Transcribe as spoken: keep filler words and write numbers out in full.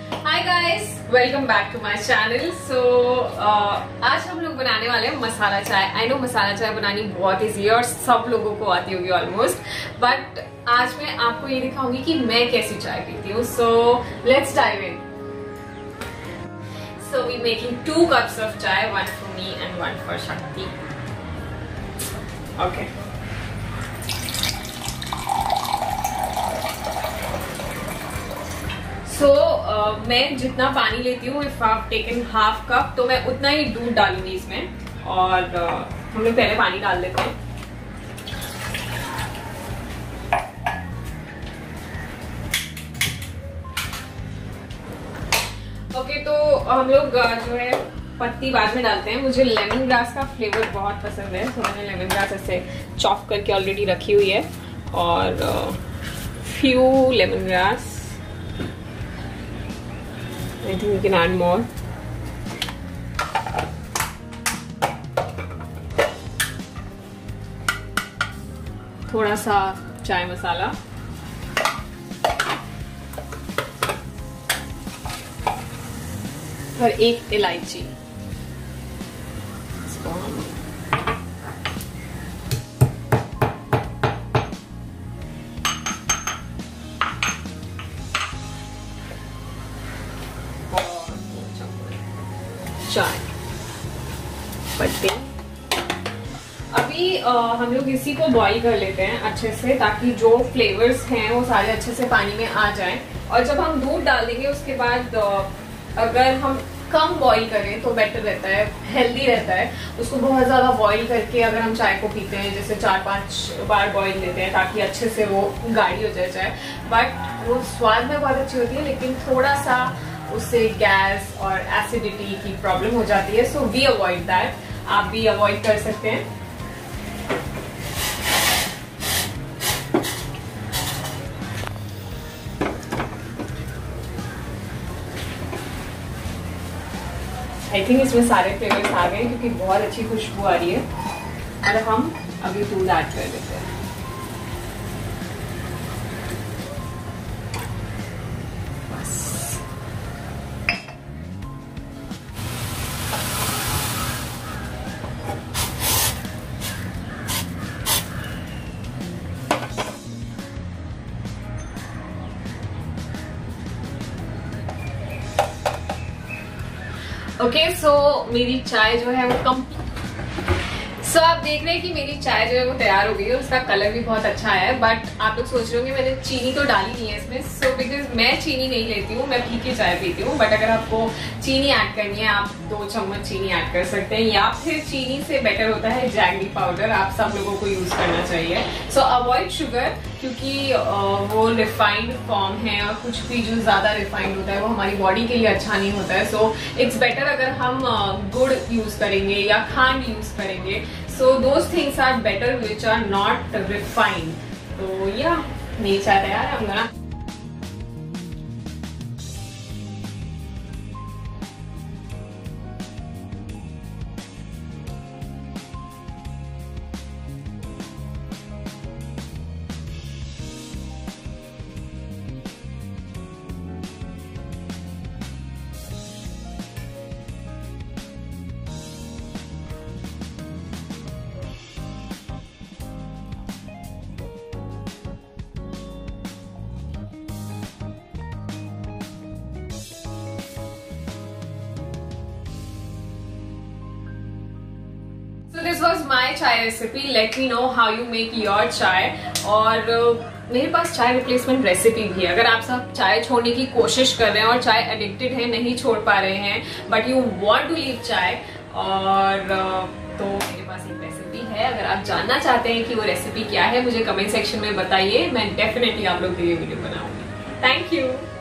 Hi guys, welcome back to my channel. So आज हम लोग बनाने वाले हैं मसाला चाय। आई नो मसाला चाय बनानी बहुत ईजी है और सब लोगों को आती होगी ऑलमोस्ट, बट आज मैं आपको ये दिखाऊंगी कि मैं कैसी चाय पीती हूँ। So let's dive in. So we making two cups of chai, one for me and one for Shakti. Okay, so so, uh, मैं जितना पानी लेती हूँ, if I have taken half cup, तो मैं उतना ही दूध डालूंगी इसमें। और uh, हम लोग पहले पानी डाल देते हैं। ओके okay, तो हम लोग uh, जो है पत्ती बाद में डालते हैं। मुझे लेमन ग्रास का फ्लेवर बहुत पसंद है, तो मैंने लेमन ग्रास ऐसे चॉप करके ऑलरेडी रखी हुई है। और few lemon grass, I think you can add more. थोड़ा सा चाय मसाला, और एक इलायची। चाय पत्ती। अभी आ, हम लोग इसी को बॉईल कर लेते हैं अच्छे से, ताकि जो फ्लेवर्स हैं वो सारे अच्छे से पानी में आ जाएं। और जब हम दूध डाल देंगे उसके बाद अगर हम कम बॉईल करें तो बेटर रहता है, हेल्दी रहता है। उसको बहुत ज्यादा बॉईल करके अगर हम चाय को पीते हैं, जैसे चार पांच बार बॉईल लेते हैं ताकि अच्छे से वो गाढ़ी हो जाए चाय, बट वो स्वाद में बहुत अच्छी होती है, लेकिन थोड़ा सा उससे गैस और एसिडिटी की प्रॉब्लम हो जाती है। So we avoid that. आप भी अवॉइड कर सकते हैं। आई थिंक इसमें सारे फ्लेवर्स आ गए क्योंकि बहुत अच्छी खुशबू आ रही है। और हम अभी दूध ऐड कर देते हैं। ओके okay, सो so, मेरी चाय जो है वो कम सो so, आप देख रहे हैं कि मेरी चाय जो है वो तैयार हो गई है। उसका कलर भी बहुत अच्छा है, बट आप लोग सोच रहे होंगे मैंने चीनी तो डाली नहीं है इसमें। सो बिकॉज मैं चीनी नहीं लेती हूँ, मैं फीकी चाय पीती हूँ। बट अगर आपको चीनी ऐड करनी है, आप दो चम्मच चीनी ऐड कर सकते हैं, या फिर चीनी से बेटर होता है जैगरी पाउडर। आप सब लोगों को यूज करना चाहिए। सो अवॉइड शुगर, क्योंकि वो रिफाइंड फॉर्म है और कुछ भी जो ज्यादा रिफाइंड होता है वो हमारी बॉडी के लिए अच्छा नहीं होता है। सो इट्स बेटर अगर हम गुड़ यूज करेंगे या खांड यूज करेंगे। So those things are better which are not refined. तो या मेरी चाय तैयार है। हम गना So this was my chai recipe. Let me know how you make your chai. और uh, मेरे पास चाय रिप्लेसमेंट रेसिपी भी है। अगर आप सब चाय छोड़ने की कोशिश कर रहे हैं और चाय एडिक्टेड है, नहीं छोड़ पा रहे हैं, but you want to leave chai, और uh, तो मेरे पास एक रेसिपी है। अगर आप जानना चाहते हैं कि वो रेसिपी क्या है, मुझे कमेंट सेक्शन में बताइए। मैं डेफिनेटली आप लोग के लिए वीडियो बनाऊंगी। Thank you.